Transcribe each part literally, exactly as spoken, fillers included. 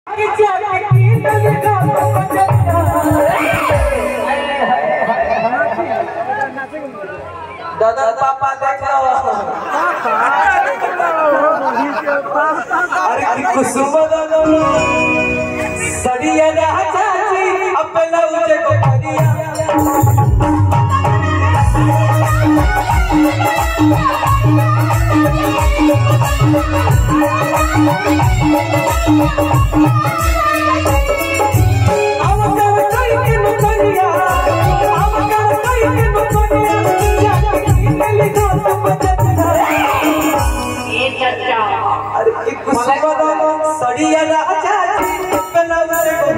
दादा पापा देख लो अरे कुसुम दादा सड़िया राजा जी अपना उजे को परिया सड़िया राजा जी अपना उजे को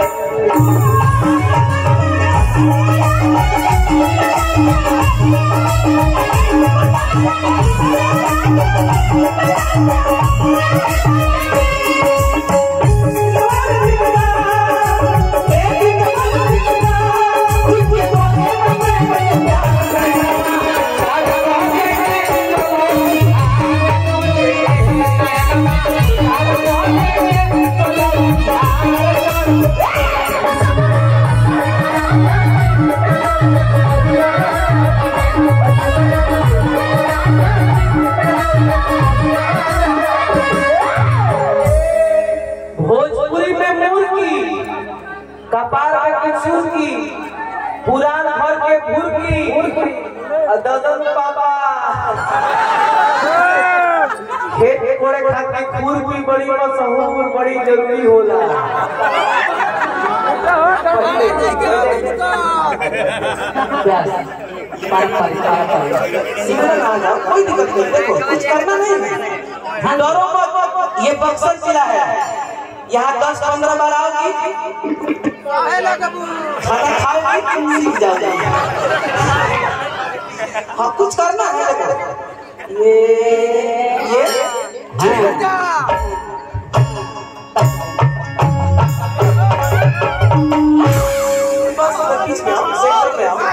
भोजपुरी में मुर्गी कपार के चूकी पुरान घर के भूरकी ददन बाबा खेत कोड़े खातिर खुरपी बड़ी मशहूर बड़ी जरूरी होला कोई दिक्कत नहीं देखो कुछ करना नहीं डरो मत ये बक्सर जिला है यहाँ दस पंद्रह बार आओगी खाना खाओगी सीख जाओगी हाँ कुछ करना है ये ये बस बीच में आओ सेंटर में आओ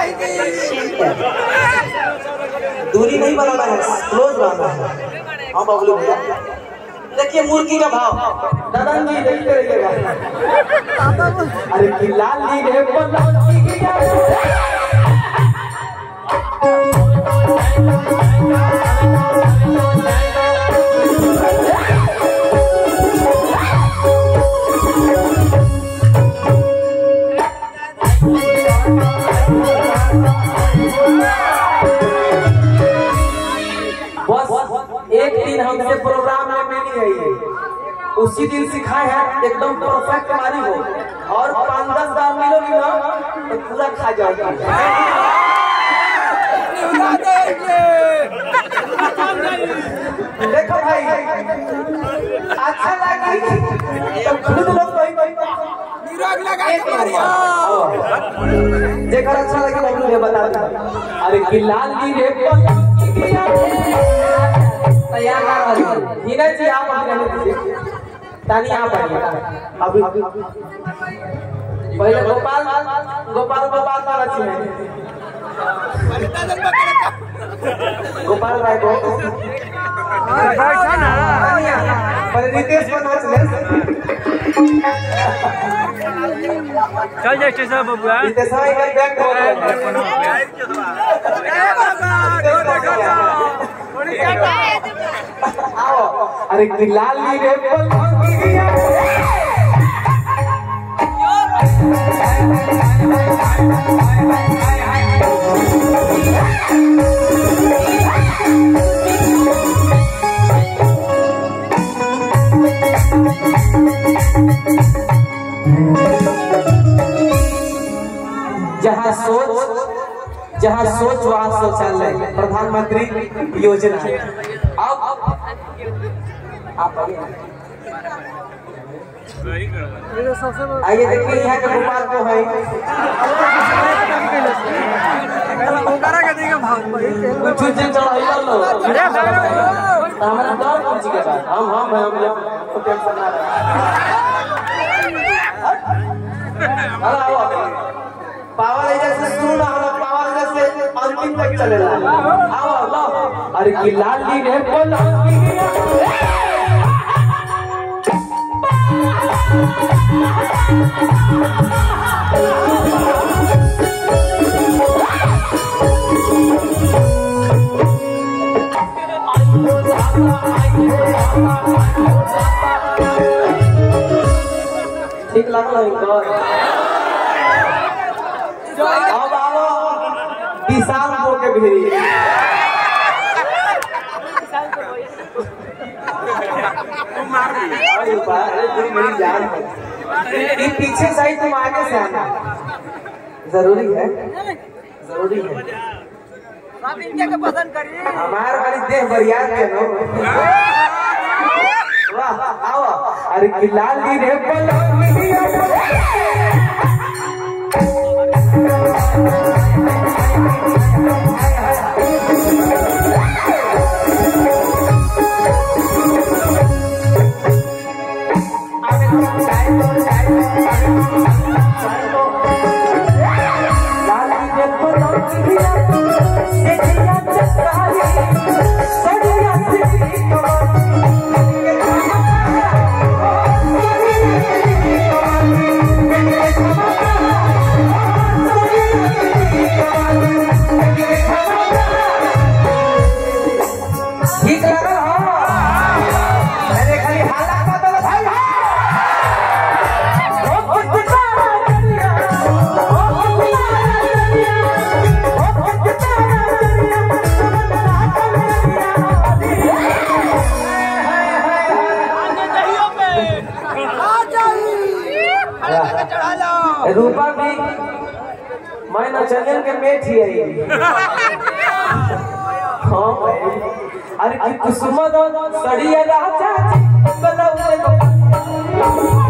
दूरी नहीं बनाना है क्लोज रहना है हाँ बबलू भैया देखिए मुर्गी का भाव दादा जी देखते रहिएगा अरे कि लाल ली रे बस एक दिन हमसे प्रोग्राम में मिली है ये उसी दिन सिखाए हैं एकदम परफेक्ट मारी हो और पाँच दस बार मिलोगी ना तो पूरा खा जाओगी देखो भाई अच्छा लगी तो खुद लोग कोई कोई देखो अच्छा लगे हम लोग बता दो अरे कि लाल जी रे तैयार कर रही हीना जी आप अभी रहने दीजिए तानी आप आइए अभी पहले गोपाल गोपाल गोपाल वाला चीज है गोपाल राय को पर रितेश को नाच ले चल जा स्टेशन बबुआ रितेश भाई का बैग हो गया आओ अरे कि लाल ली रे जहाँ सोच जहाँ सोच वहाँ शौचालय प्रधानमंत्री योजना अब आप आइए देखिए यहाँ के गोपाल को है कुछ दिन चढ़ाई कर लो हमारा दौर कौन सी के बाद हम हम हम टेंशन ना पावर जैसे शुरू ना हो पावर जैसे अंतिम तक चलेगा आओ अल्लाह अरे कि लाल जी ने बोला ठीक लगल है इनकर। अब आओ विशाल को के भिड़ी। अरे पूरी मेरी जान है। ये पीछे सही तुम आगे से आना जरूरी है, जरूरी है। आप इनके को पसंद करिए। हमारे वाली देह बरियार के नो। वाह आओ। अरे कि लाली रे पलंगिया रूपा भी मैं नचनियन के मेट ही है। हाँ भाई अरे कुसुम सड़िया राजा